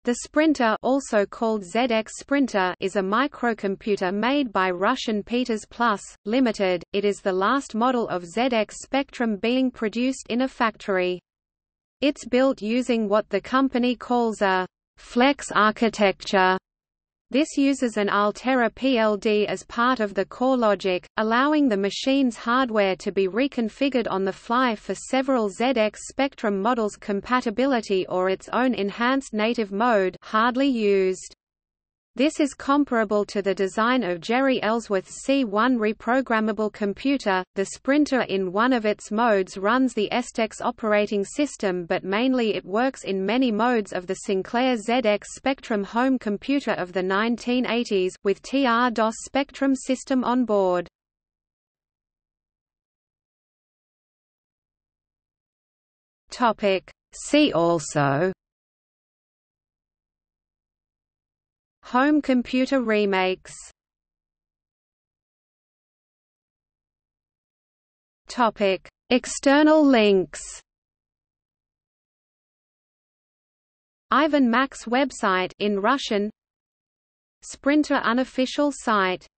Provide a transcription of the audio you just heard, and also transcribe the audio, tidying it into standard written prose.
The Sprinter, also called ZX Sprinter, is a microcomputer made by Russian Peters Plus, Limited. It is the last model of ZX Spectrum being produced in a factory. It's built using what the company calls a flex architecture. This uses an Altera PLD as part of the core logic, allowing the machine's hardware to be reconfigured on the fly for several ZX Spectrum models' compatibility or its own enhanced native mode, hardly used. This is comparable to the design of Jerry Ellsworth's C1 reprogrammable computer. The Sprinter in one of its modes runs the STEX operating system, but mainly it works in many modes of the Sinclair ZX Spectrum home computer of the 1980s, with TR-DOS Spectrum system on board. See also: Home computer remakes. External links. Ivan Mac's website in Russian. Sprinter unofficial site.